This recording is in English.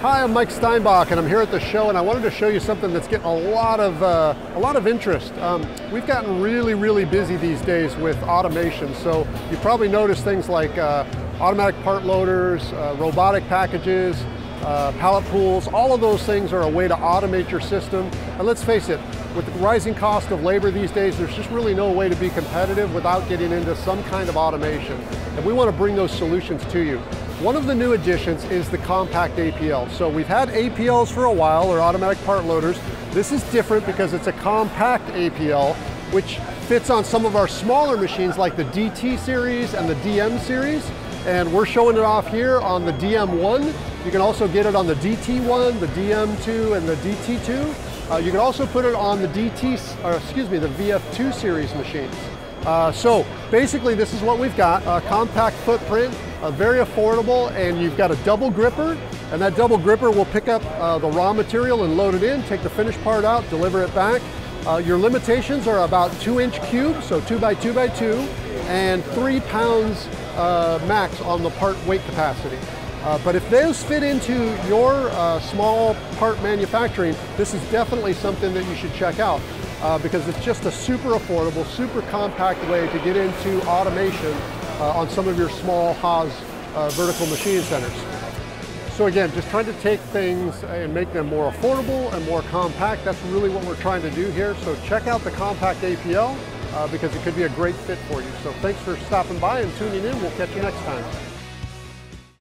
Hi, I'm Mike Steinbock, and I'm here at the show, and I wanted to show you something that's getting a lot of interest. We've gotten really busy these days with automation, so you probably noticed things like automatic part loaders, robotic packages, pallet pools. All of those things are a way to automate your system. And let's face it, with the rising cost of labor these days, there's just really no way to be competitive without getting into some kind of automation. And we want to bring those solutions to you. One of the new additions is the compact APL. So we've had APLs for a while, or automatic part loaders. This is different because it's a compact APL, which fits on some of our smaller machines like the DT series and the DM series. And we're showing it off here on the DM1. You can also get it on the DT1, the DM2, and the DT2. You can also put it on the the VF2 series machines. So basically this is what we've got, a compact footprint, very affordable, and you've got a double gripper, and that double gripper will pick up the raw material and load it in, take the finished part out, deliver it back. Your limitations are about 2-inch cubes, so 2 by 2 by 2, and 3 pounds max on the part weight capacity. But if those fit into your small part manufacturing, this is definitely something that you should check out because it's just a super affordable, super compact way to get into automation on some of your small Haas vertical machine centers. So again, just trying to take things and make them more affordable and more compact. That's really what we're trying to do here. So check out the compact APL because it could be a great fit for you. So thanks for stopping by and tuning in. We'll catch you next time.